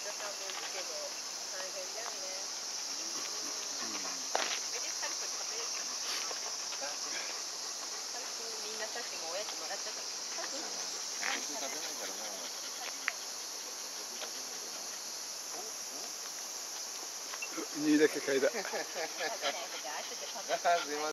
2だけ嗅いだ。 すいません。